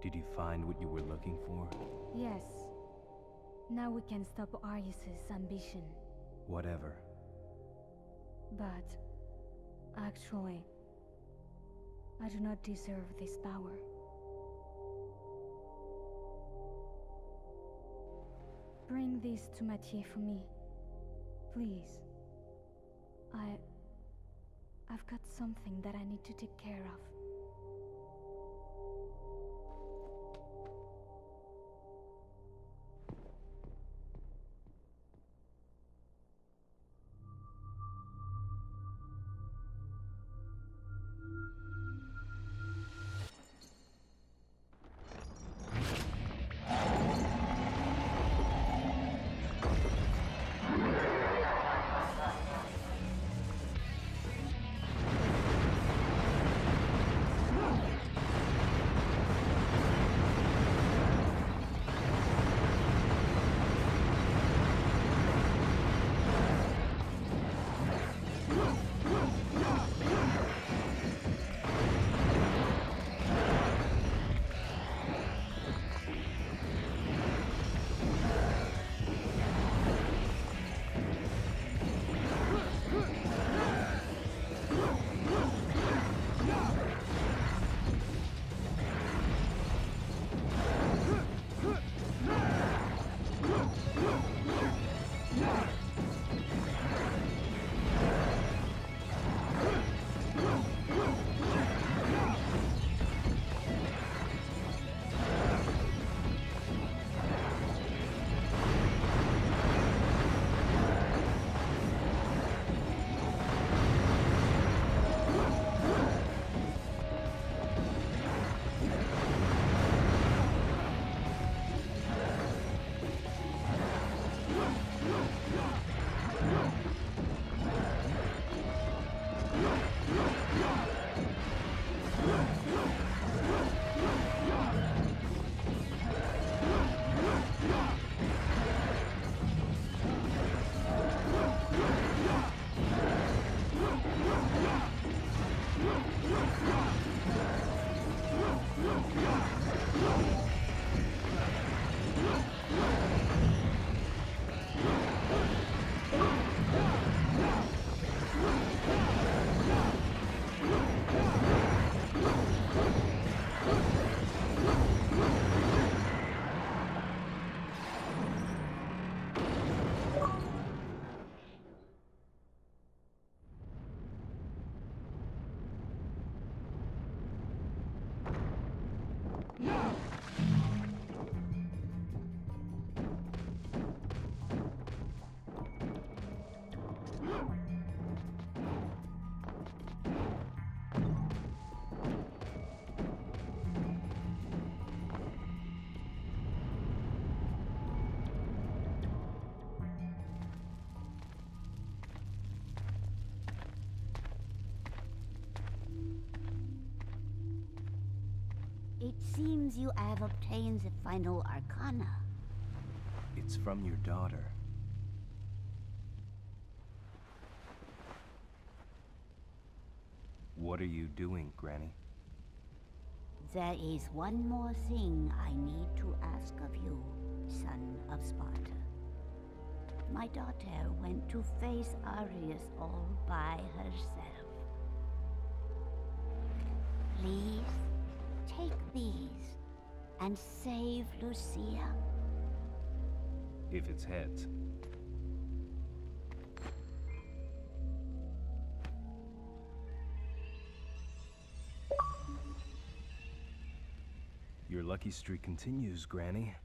Did you find what you were looking for? Yes. Now we can stop Arius's ambition. Whatever. But actually, I do not deserve this power. Bring this to Mathieu for me. Please. I've got something that I need to take care of. It seems you have obtained the final arcana. It's from your daughter. What are you doing, Granny? There is one more thing I need to ask of you, son of Sparta. My daughter went to face Arius all by herself. Please, take these and save Lucia. If it's heads. Your lucky streak continues, Granny.